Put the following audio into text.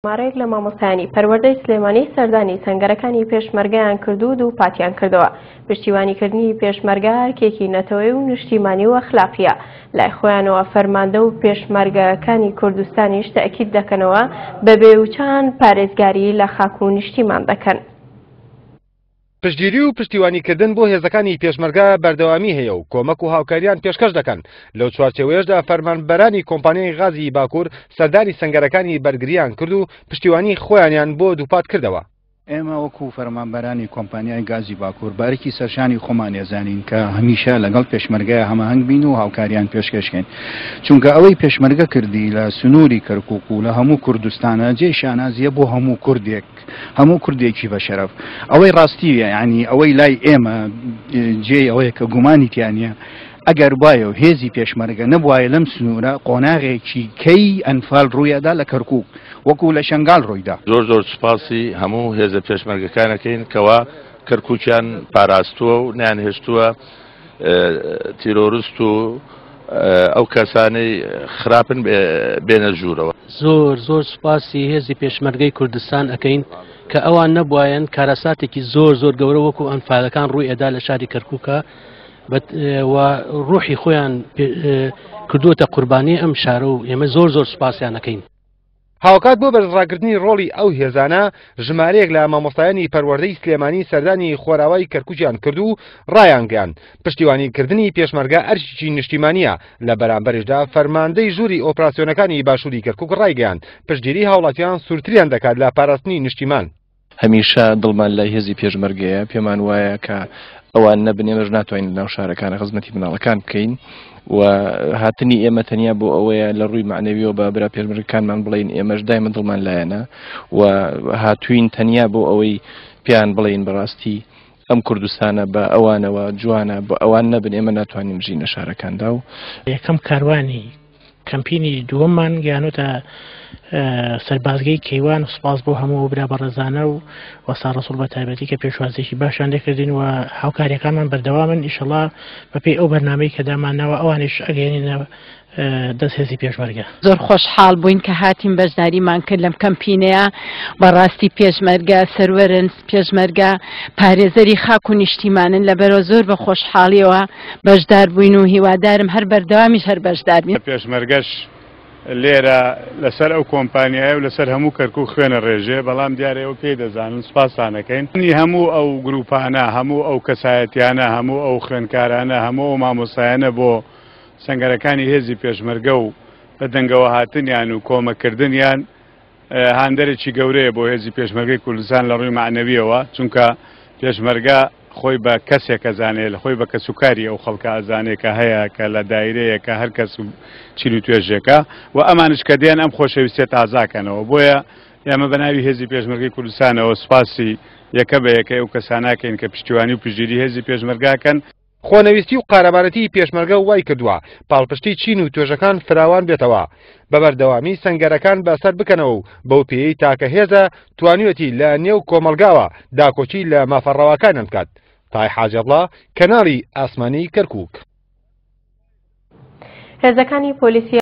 مارێک لە مامۆستایانی پەروەردەی سلێمانی سەردانی سەنگەرەکانی پێشمەرگەیان کردو و پاتیان کردەوە. پشتیوانیکردنی پێشمەرگە کێکی نەتەوەی و نیشتیمانی و ئەخلاقیە. لای خۆیانەوە فەرماندە و پێشمەرگەکانی کوردستانیش تەئکید دەکەنەوە بە بێوچان پارێزگاری لە خاک و نیشتیمان دەکەن. پشتگیری و پشتیوانیکردن بۆ هێزەکانی پێشمەرگە بەردەوامی هەیە و کۆمەک و هاوکاریان پێشکەش دەکەن. لەو چوارچێوەیەشدا فەرمانبەرانی کۆمپانیای غازی باکوور سەردانی سەنگەرەکانی بەرگریان کرد و پشتیوانی خۆیانیان بۆ دووپات کردەوە. ئێمە وەکو فەرمانبەرانی کۆمپانیای گازی باکوور بارێکی سەرشانی خۆمان ێزانین کە هەمیشە لەگەڵ پێشمەرگەیە هەماهەنگ بین و هاوکاریان پێشکەشکەین، چونکە ئەوەی پێشمەرگە کردی لە سنووری کەرکووک و لە هەموو کوردستانە جێی شانازیە بۆ هەموو کوردێک، هەموو کوردێکی بە شەرەف. ئەوەی ڕاستیە، یعنی ئەوەی لای ئێمە جێی ئەوەیە کە گومانیتیانە ئەگەر وایە و هێزی پێشمەرگە نەبوایە لەم سنوورە قۆناغێکی کەی ئەنفال ڕوویەدا لە کەرکووک وەکو لە شەنگال ڕوویدا. زۆر سوپاسی هەموو هێزە پێشمەرگەکانەکەین کەوا کەرکووکیان پاراستووە و نیانهێشتووە تیرۆریست و ئەو کەسانەی خراپن بێنە ژوورەوە. زۆر سوپاسی هێزی پێشمەرگەی کوردستان ئەەکەین کە ئەوان نەبوایەن کارەساتێکی زۆر گەورە وەکو ئەنفالەکان ڕووی ئەدا لە شاری کەرکووکە و ڕوحی خۆیان کردوتە قوربانی ئەم شارە و ئێمە زۆر سوپاسیان ئەەکەین. هاوکات بۆ بەرزڕاگرتنی ڕۆڵی ئەو هێزانە ژمارەیەک لە مامۆستایانی پەروەردەی سلێمانی سەردانی خۆراوای کەرکووکیان کرد و ڕایانگەیان. پشتیوانیکردنی پێشمەرگە ئەرشی نیشتیمانیە. لە بەرامبەرشدا فەرماندەی ژووری ئۆپراسیۆنەکانی باشووری کەرکووک ڕایگەیان پشتگیری هاوڵاتیان سوورتریان دەکات لە پاراستنی نیشتیمان. هەمیشە دڵمان لای هێزی پێشمەرگەیە، پێمان وایە کە ئەوان نەبن ئێمەش ناتوانین ناو شارەکانە خزمەتی مناڵەکان بکەین و هاتنی ئێمە تەنیا بۆ ئەوەیە لە ڕووی معنەویەوە بە برا پێشمەرگەکانمان بڵین ئێمەش دایمە دڵمان لایەنە و هاتوین تەنیا بۆ ئەوەی پیان بڵین بەڕاستی ئەم کوردستانە بە ئەوانەوە جوانە بە ئەوان نەبن ئێمە ناتوانین بژینە شارەکاندا. و یەکەم کاروانی کەمپینی دووەممان گیانۆتە سەربازگەی کەیوان و سپاس بۆ هەموو برا بەڕێزانە و وەسا ڕەسوڵ بە تایبەتی کە پێشوازێکی باشیان دەکردین و هاوکاریەکانمان بەردەوامن ئیشەڵا بەپێی ئەو بەرنامەی کە دامانەوە ئەوانش ئەگەێنینە دەست هێزی پێشمەرگە. زۆر خۆشحاڵ بووین کە هاتیم بەشداریمان کرد لەم کەمپینەیە. بەڕاستی پێشمەرگە سەروەرن، پێشمەرگە پارێزەری خاک و نیشتیمانن، لەبەرەوە زۆر بە خۆشحاڵیەوە بەشدار بووین و هیوادارم هەر بەردەوامیش هەر بەشدار بین. پێشمەرگەش لێرە لەسەر ئەو کۆمپانیایە و لەسەر هەموو کەرکووک خوێنە ڕێژێ، بەڵام دیارەوە پێی دەزانن سوپاسانەکەین. هەموو ئەو گروپانە، هەموو ئەو کەسایەتیانە، هەموو ئەو خوێندکارانە، هەموو ئەو مامۆستایانە بۆ سەنگەرەکانی هێزی پێشمەرگە و بە دەنگەوە هاتنیان و کۆمەکردنیان هاندەرێکی گەورەیە بۆ هێزی پێشمەرگەی کوردستان لە ڕووی معنەویەوە، چونکە پێشمەرگە خۆی بە کەسێک ئەزانێت، لە خۆی بە کەسوکاری ئەو خەڵکە ئەزانێت کە هەیە کە لە دایرەیە کە هەر کەس و چین و توێژێکە و ئەمانش کە دێن ئەم خۆشەویستێت تازاکەنەوە. بۆیە ئێمە بە ناوی هێزی پێشمەرگەی کوردستانەوە سوپاسی یەکە بە یەکەی ئەو کەساناکەین کە پشتیوانی و پشتگیری هێزی پێشمەرگاکەن. خۆنەویستی و قارەبارەتی پێشمەرگە وای کردووە پاڵپشتی چین و توێژەکان فراوان بێتەوە. بەبەردەوامی سەنگەرەکان بەسەر بکەنەوە و بەو پێی تاکە هێزە توانیوەتی لە نێو کۆمەلگاوە داکۆچی لە مافەڕەوەکانیان بکات. تای حاجەڵڵا، کەناڵی ئاسمانی کەرکووک. هێزەکانی پۆلیسی